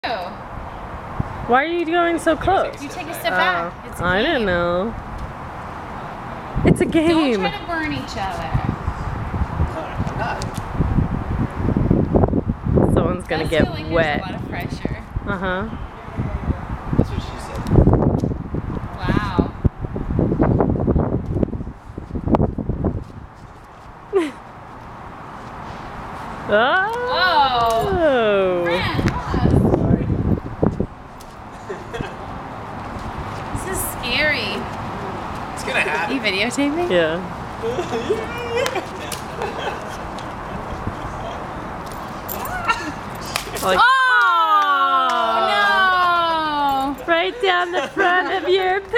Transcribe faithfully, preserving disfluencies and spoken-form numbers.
Why are you going so close? You take a step back. Uh, It's a I game. didn't know. It's a game. Don't try to burn each other. I'm not. Someone's gonna Does get feel like wet. There's a lot of pressure. Uh huh. That's what she said. Wow. Oh. Brent, Sorry. this is scary. It's gonna happen. Are you videotaping? Yeah. Like, Oh no! right down the front of your